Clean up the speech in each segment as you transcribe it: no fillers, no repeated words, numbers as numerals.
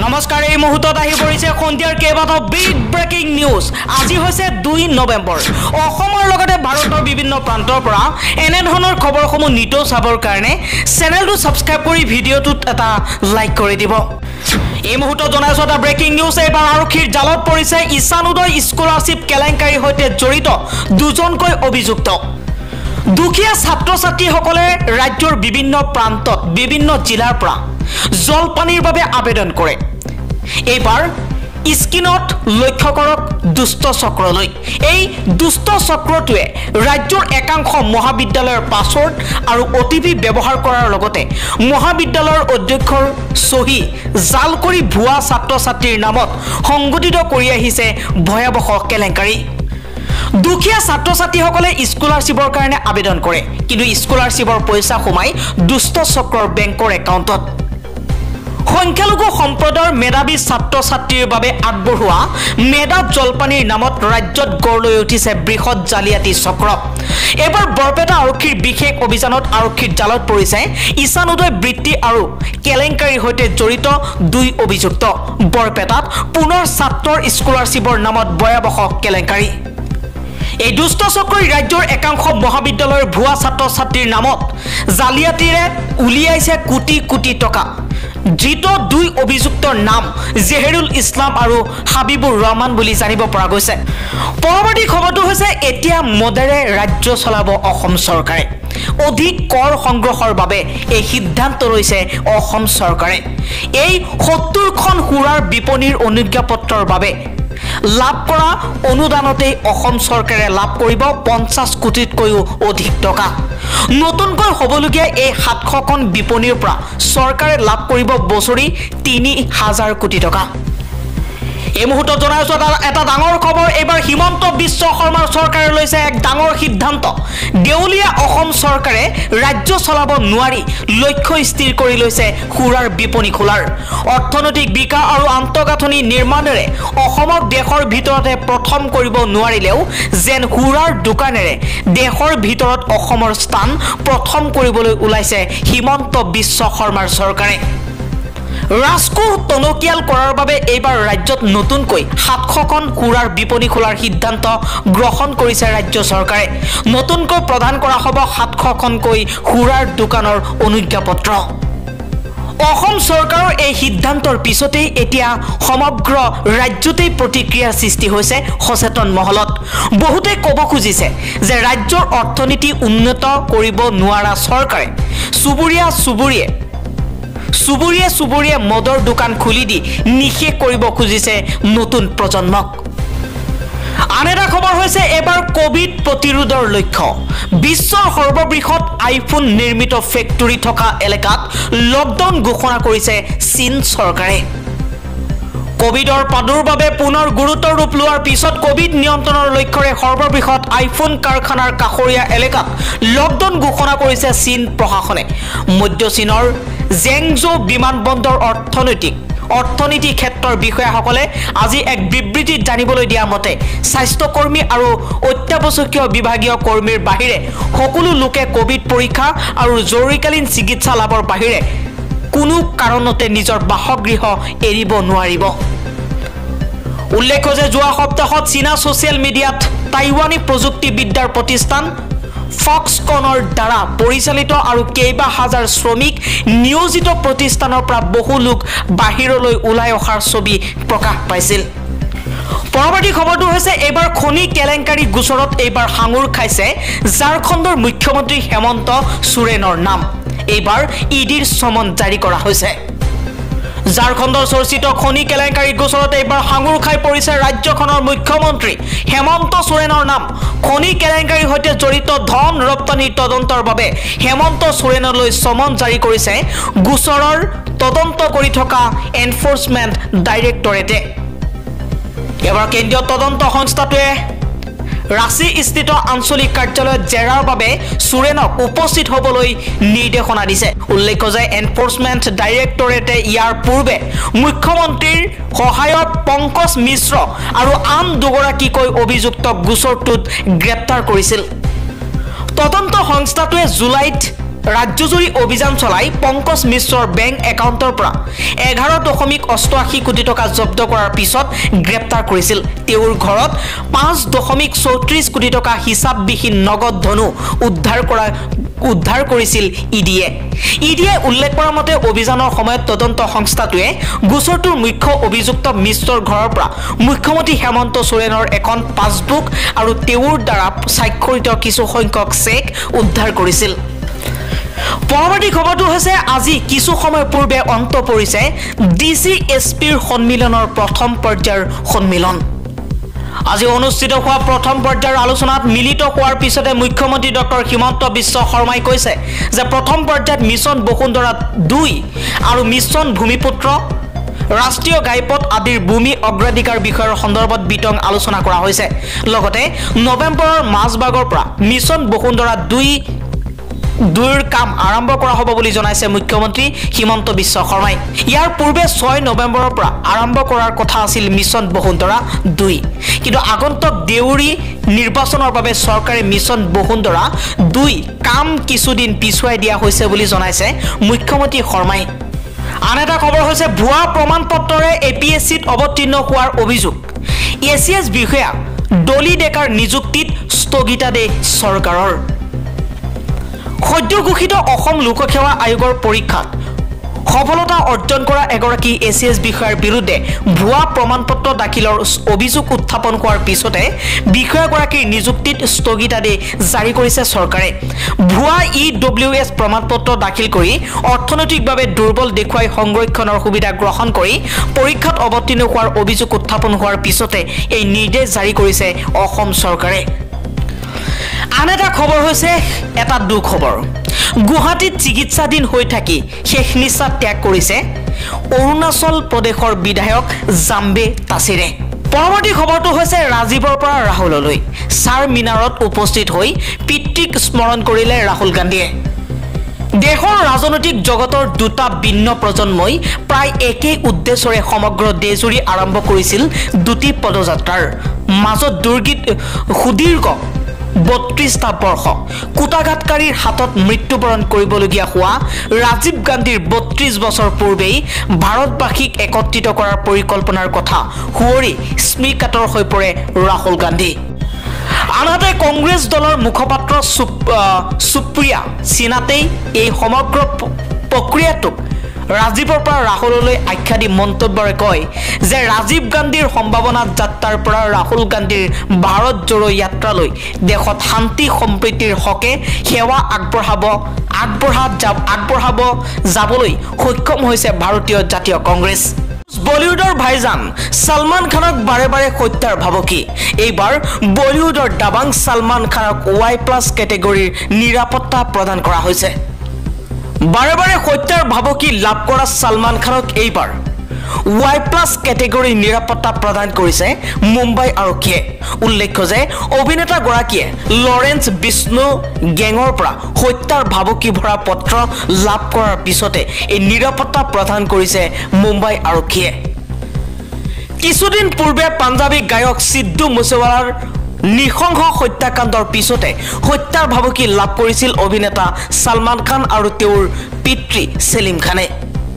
নমস্কাৰ এই মুহূৰ্তত আহি পৰিছে সন্ধিয়াৰ কেইবাটাও বিগ ব্ৰেকিং নিউজ। আজি হৈছে 2 নৱেম্বৰ। অসমৰ লগতে ভাৰতৰ বিভিন্ন প্ৰান্তৰ পৰা এনে ধৰণৰ খবৰসমূহ নিতৌ চাবৰ কাৰণে চেনেলটো সাবস্ক্ৰাইব কৰি ভিডিঅ'টোত এটা লাইক কৰি দিব। এই মুহূৰ্তত জনাইছো এটা ব্ৰেকিং নিউজ। এইবাৰ আৰক্ষীৰ জালত পৰিছে ঈশান উদয় স্কলাৰশ্বিপ কেলেংকাৰীৰ সৈতে জড়িত দুজনকৈ অভিযুক্ত। দুখীয়া ছাত্ৰ ছাত্ৰীসকলে ৰাজ্যৰ বিভিন্ন প্ৰান্তত বিভিন্ন জিলাৰ পৰা জলপানীৰ বাবে আবেদন কৰে। এইবাৰ স্কিনত লক্ষ্য কৰক দুষ্ট চক্ৰলৈ। এই দুষ্ট চক্ৰটোৱে ৰাজ্যৰ একাংশ মহাবিদ্যালয়ৰ পাছৱৰ্ড আৰু OTP ব্যৱহাৰ কৰাৰ লগতে মহাবিদ্যালয়ৰ অধ্যক্ষৰ চহী জাল কৰি ভুৱা ছাত্ৰ ছাত্ৰীৰ নামত সংগঠিত কৰি আহিছে ভয়াৱহ কেলেংকাৰী। দুখীয়া ছাত্ৰ ছাত্ৰীসকলে স্কলাৰশ্বিপৰ কাৰণে আবেদন কৰে, কিন্তু স্কলাৰশ্বিপৰ পইচা সোমাই দুষ্ট চক্ৰৰ বেংকৰ একাউণ্টত। সংখ্যালঘু সম্প্ৰদায়ৰ মেধাৱী ছাত্ৰ ছাত্ৰীৰ বাবে আগবঢ়োৱা মেধা জলপানীৰ নামত ৰাজ্যত গঢ় লৈ উঠিছে বৃহৎ জালিয়াতি চক্ৰ। এবাৰ বৰপেটা আৰক্ষীৰ বিশেষ অভিযানত আৰক্ষীৰ জালত পৰিছে ঈশান উদয় বৃত্তি আৰু কেলেংকাৰীৰ সৈতে জড়িত 2 অভিযুক্ত। বৰপেটাত পুনৰ ছাত্ৰৰ স্কলাৰশ্বিপৰ নামত ভয়াৱহ কেলেংকাৰী। এই দুষ্ট চক্ৰই ৰাজ্যৰ একাংশ মহাবিদ্যালয়ৰ ভুৱা ছাত্ৰ ছাত্ৰীৰ নামত জালিয়াতিৰে উলিয়াইছে কোটি কোটি টকা। ধৃত 2 অভিযুক্তৰ নাম জেহেৰুল ইছলাম আৰু হাবিবুৰ ৰহমান বুলি জানিব পৰা গৈছে। পৰৱৰ্তী খবৰটো হৈছে এতিয়া মদেৰে ৰাজ্য চলাব অসম চৰকাৰে। অধিক কৰ সংগ্ৰহৰ বাবে এই সিদ্ধান্ত লৈছে অসম চৰকাৰে। এই 70খন সুৰাৰ বিপণীৰ অনুজ্ঞাপত্ৰৰ বাবে লাভ কৰা অনুদানতেই অসম চৰকাৰে লাভ কৰিব 50 কোটিতকৈও অধিক টকা। নতুনকৈ হ'বলগীয়া এই 700খন বিপণীৰ পৰা চৰকাৰে লাভ কৰিব বছৰি 3000 কোটি টকা। এই মুহূৰ্তত জনাইছো এটা ডাঙৰ খবৰ। এইবাৰ হিমন্ত বিশ্ব শৰ্মাৰ চৰকাৰে লৈছে এক ডাঙৰ সিদ্ধান্ত। দেউলীয়া অসম চৰকাৰে ৰাজ্য চলাব নোৱাৰি লক্ষ্য স্থিৰ কৰি লৈছে সুৰাৰ বিপণী খোলাৰ। অৰ্থনৈতিক বিকাশ আৰু আন্তঃগাঁথনি নিৰ্মাণেৰে অসমক দেশৰ ভিতৰতে প্ৰথম কৰিব নোৱাৰিলেও যেন সুৰাৰ দোকানেৰে দেশৰ ভিতৰত অসমৰ স্থান প্ৰথম কৰিবলৈ ওলাইছে হিমন্ত বিশ্ব শৰ্মাৰ চৰকাৰে। ৰাজকোষ টনকিয়াল কৰাৰ বাবে এইবাৰ ৰাজ্যত নতুনকৈ 700খন সুৰাৰ বিপণী খোলাৰ সিদ্ধান্ত গ্ৰহণ কৰিছে ৰাজ্য চৰকাৰে। নতুনকৈ প্ৰদান কৰা হ'ব 700খনকৈ সুৰাৰ দোকানৰ অনুজ্ঞাপত্ৰ। অসম চৰকাৰৰ এই সিদ্ধান্তৰ পিছতেই এতিয়া সমগ্ৰ ৰাজ্যতেই প্ৰতিক্ৰিয়াৰ সৃষ্টি হৈছে সচেতন মহলত। বহুতে ক'ব খুজিছে যে ৰাজ্যৰ অৰ্থনীতি উন্নত কৰিব নোৱাৰা চৰকাৰে চুবুৰীয়ে মদৰ দোকান খুলি দি নিষেধ কৰিব খুজিছে নতুন প্ৰজন্মক। আন এটা খবৰ হৈছে এবাৰ কোভিড প্ৰতিৰোধৰ লক্ষ্য। বিশ্বৰ সৰ্ববৃহৎ আইফোন নিৰ্মিত ফেক্টৰী থকা এলেকাত লকডাউন ঘোষণা কৰিছে চীন চৰকাৰে। কোভিডৰ প্ৰাদুৰ্ভাৱে পুনৰ গুৰুতৰ ৰূপ লোৱাৰ পিছত কোভিড নিয়ন্ত্ৰণৰ লক্ষ্যৰে সৰ্ববৃহৎ আইফোন কাৰখানাৰ কাষৰীয়া এলেকাত লকডাউন ঘোষণা কৰিছে চীন প্ৰশাসনে। মধ্য চীনৰ জেংজৌ বিমানবন্দৰ অৰ্থনীতি ক্ষেত্ৰৰ বিষয়াসকলে আজি এক বিবৃতিত জানিবলৈ দিয়া মতে স্বাস্থ্যকৰ্মী আৰু অত্যাৱশ্যকীয় বিভাগীয় কৰ্মীৰ বাহিৰে সকলো লোকে কোভিড পৰীক্ষা আৰু জৰুৰীকালীন চিকিৎসা লাভৰ বাহিৰে কোনো কাৰণতে নিজৰ বাসগৃহ এৰিব নোৱাৰিব। উল্লেখ্য যে যোৱা সপ্তাহত চীনা ছ'চিয়েল মিডিয়াত টাইৱানী প্ৰযুক্তিবিদ্যাৰ প্ৰতিষ্ঠান ফক্সকনৰ দ্বাৰা পৰিচালিত আৰু কেইবা হাজাৰ শ্ৰমিক নিয়োজিত প্ৰতিষ্ঠানৰ পৰা বহু লোক বাহিৰলৈ ওলাই অহাৰ ছবি প্ৰকাশ পাইছিল। পৰৱৰ্তী খবৰটো হৈছে এইবাৰ খনি কেলেংকাৰী গোচৰত এইবাৰ সাঙুৰ খাইছে ঝাৰখণ্ডৰ মুখ্যমন্ত্ৰী হেমন্ত সোৰেনৰ নাম। এইবাৰ ইডিৰ সমন জাৰি কৰা হৈছে। ঝাৰখণ্ডৰ চৰ্চিত খনি কেলেংকাৰী গোচৰত এইবাৰ সাঙুৰ খাই পৰিছে ৰাজ্যখনৰ মুখ্যমন্ত্ৰী হেমন্ত সোৰেনৰ নাম। খনি কেলেংকাৰীৰ সৈতে জড়িত ধন ৰপ্তানিৰ তদন্তৰ বাবে হেমন্ত সোৰেনলৈ সমন জাৰি কৰিছে গোচৰৰ তদন্ত কৰি থকা এনফৰ্চমেণ্ট ডাইৰেক্টৰেটে। এবাৰ কেন্দ্ৰীয় তদন্ত সংস্থাটোৱে ৰাঁচী স্থিত আঞ্চলিক কাৰ্যালয়ত জেৰাৰ বাবে সোৰেনক উপস্থিত হ'বলৈ নিৰ্দেশনা দিছে। উল্লেখ্য যে এনফৰ্চমেণ্ট ডাইৰেক্টৰেটে ইয়াৰ পূৰ্বে মুখ্যমন্ত্ৰীৰ সহায়ক পংকজ মিশ্ৰ আৰু আন 2গৰাকীকৈ অভিযুক্তক গোচৰটোত গ্ৰেপ্তাৰ কৰিছিল। তদন্ত সংস্থাটোৱে জুলাইত ৰাজ্যজুৰি অভিযান চলাই পংকজ মিশ্ৰৰ বেংক একাউণ্টৰ পৰা 11.88 কোটি টকা জব্দ কৰাৰ পিছত গ্ৰেপ্তাৰ কৰিছিল। তেওঁৰ ঘৰত 5.34 কোটি টকা হিচাপবিহীন নগদ ধনো উদ্ধাৰ কৰিছিল ইডিয়ে। ইডিয়ে উল্লেখ কৰা মতে অভিযানৰ সময়ত তদন্ত সংস্থাটোৱে গোচৰটোৰ মুখ্য অভিযুক্ত মিশ্ৰৰ ঘৰৰ পৰা মুখ্যমন্ত্ৰী হেমন্ত সোৰেনৰ এখন পাছবুক আৰু তেওঁৰ দ্বাৰা স্বাক্ষৰিত কিছু সংখ্যক চেক উদ্ধাৰ কৰিছিল। পৰৱৰ্তী খবৰটো হৈছে আজি কিছু সময় পূৰ্বে অন্ত পৰিছে DCSPৰ সন্মিলনৰ প্ৰথম পৰ্যায়ৰ সন্মিলন। আজি অনুষ্ঠিত হোৱা প্ৰথম পৰ্যায়ৰ আলোচনাত মিলিত হোৱাৰ পিছতে মুখ্যমন্ত্ৰী ডক্টৰ হিমন্ত বিশ্ব শৰ্মাই কৈছে যে প্ৰথম পৰ্যায়ত মিছন বসুন্ধৰা 2 আৰু মিছন ভূমিপুত্ৰ ৰাষ্ট্ৰীয় ঘাইপথ আদিৰ ভূমি অগ্ৰাধিকাৰ বিষয়ৰ সন্দৰ্ভত বিতং আলোচনা কৰা হৈছে। লগতে নৱেম্বৰৰ মাজভাগৰ পৰা মিছন বসুন্ধৰা 2ৰ কাম আৰম্ভ কৰা হ'ব বুলি জনাইছে মুখ্যমন্ত্ৰী হিমন্ত বিশ্ব শৰ্মাই। ইয়াৰ পূৰ্বে 6 নৱেম্বৰৰ পৰা আৰম্ভ কৰাৰ কথা আছিল মিছন বসুন্ধৰা 2, কিন্তু আগন্তুক দেউৰী নিৰ্বাচনৰ বাবে চৰকাৰে মিছন বসুন্ধৰা 2 কাম কিছুদিন পিছুৱাই দিয়া হৈছে বুলি জনাইছে মুখ্যমন্ত্ৰী শৰ্মাই। আন এটা খবৰ হৈছে ভুৱা প্ৰমাণ পত্ৰৰে APSCত অৱতীৰ্ণ হোৱাৰ অভিযোগ। ACS বিষয়া ডলি ডেকাৰ নিযুক্তিত স্থগিতাদেশ চৰকাৰৰ। সদ্য ঘোষিত অসম লোকসেৱা আয়োগৰ পৰীক্ষাত সফলতা অৰ্জন কৰা এগৰাকী ACS বিষয়াৰ বিৰুদ্ধে ভুৱা প্ৰমাণ পত্ৰ দাখিলৰ অভিযোগ উত্থাপন হোৱাৰ পিছতে বিষয়াগৰাকীৰ নিযুক্তিত স্থগিতাদেশ জাৰি কৰিছে চৰকাৰে। ভুৱা EWS প্ৰমাণ পত্ৰ দাখিল কৰি অৰ্থনৈতিকভাৱে দুৰ্বল দেখুৱাই সংৰক্ষণৰ সুবিধা গ্ৰহণ কৰি পৰীক্ষাত অৱতীৰ্ণ হোৱাৰ অভিযোগ উত্থাপন হোৱাৰ পিছতে এই নিৰ্দেশ জাৰি কৰিছে অসম চৰকাৰে। আন এটা খবৰ হৈছে এটা দুখবৰ। গুৱাহাটীত চিকিৎসাধীন হৈ থাকি শেষ নিশ্বাস ত্যাগ কৰিছে অৰুণাচল প্ৰদেশৰ বিধায়ক জাম্বে তাছিৰে। পৰৱৰ্তী খবৰটো হৈছে ৰাজীৱৰ পৰা ৰাহুললৈ চাৰ মিনাৰত উপস্থিত হৈ পিতৃক স্মৰণ কৰিলে ৰাহুল গান্ধীয়ে। দেশৰ ৰাজনৈতিক জগতৰ দুটা ভিন্ন প্ৰজন্মই প্ৰায় একেই উদ্দেশ্যৰে সমগ্ৰ দেশজুৰি আৰম্ভ কৰিছিল দুটি পদযাত্ৰাৰ মাজত সুদীৰ্ঘ 32টা বৰ্ষ কুটাঘাতকাৰীৰ হাতত মৃত্যুবৰণ কৰিবলগীয়া হোৱা ৰাজীৱ গান্ধীৰ 32 বছৰ পূৰ্বেই ভাৰতবাসীক একত্ৰিত কৰাৰ পৰিকল্পনাৰ কথা সুঁৱৰি স্মৃকাতৰ হৈ পৰে ৰাহুল গান্ধী। আনহাতে কংগ্ৰেছ দলৰ মুখপাত্ৰ সুপ্ৰিয়া সিনাতেই এই সমগ্ৰ প্ৰক্ৰিয়াটোক ৰাজীৱৰ পৰা ৰাহুললৈ আখ্যা দি মন্তব্যৰে কয় যে ৰাজীৱ গান্ধীৰ সম্ভাৱনাত যাত্ৰাৰ পৰা ৰাহুল গান্ধীৰ ভাৰত জোড়ো যাত্ৰালৈ দেশত শান্তি সম্প্ৰীতিৰ হকে সেৱা আগবঢ়াব যাবলৈ সক্ষম হৈছে ভাৰতীয় জাতীয় কংগ্ৰেছ। বলিউডৰ ভাইজান সলমান খানক বাৰে বাৰে হত্যাৰ ভাবুকি। এইবাৰ বলিউডৰ দাবাং সলমান খানক Y+ কেটেগৰীৰ নিৰাপত্তা প্ৰদান কৰা হৈছে। বাৰে বাৰে হত্যাৰ ভাবুকি লাভ কৰা সলমান খানক এইবাৰ Y+ কেটেগৰীৰ নিৰাপত্তা প্ৰদান কৰিছে মুম্বাই আৰক্ষীয়ে। উল্লেখ্য যে অভিনেতাগৰাকীয়ে লৰেন্স বিষ্ণু গেঙৰ পৰা হত্যাৰ ভাবুকি ভৰা পত্ৰ লাভ কৰাৰ পিছতে এই নিৰাপত্তা প্ৰদান কৰিছে মুম্বাই আৰক্ষীয়ে। কিছুদিন পূৰ্বে পাঞ্জাবী গায়ক সিদ্ধু মুছেৱালাৰ নিঃসংস হত্যাকাণ্ডৰ পিছতে হত্যাৰ ভাবুকি লাভ কৰিছিল অভিনেতা সলমান খান আৰু তেওঁৰ পিতৃ সেলিম খানে।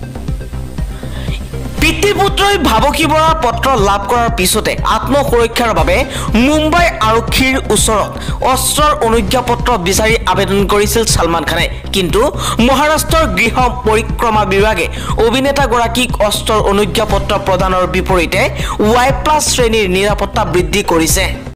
পিতৃপুত্ৰই ভাবুকি ভৰা পত্ৰ লাভ কৰাৰ পিছতে আত্মসুৰক্ষাৰ বাবে মুম্বাই আৰক্ষীৰ ওচৰত অস্ত্ৰৰ অনুজ্ঞাপত্ৰ বিচাৰি আবেদন কৰিছিল সলমান খানে। কিন্তু মহাৰাষ্ট্ৰৰ গৃহ পৰিক্ৰমা বিভাগে অভিনেতাগৰাকীক অস্ত্ৰৰ অনুজ্ঞাপত্ৰ প্ৰদানৰ বিপৰীতে Y+ শ্ৰেণীৰ নিৰাপত্তা বৃদ্ধি কৰিছে।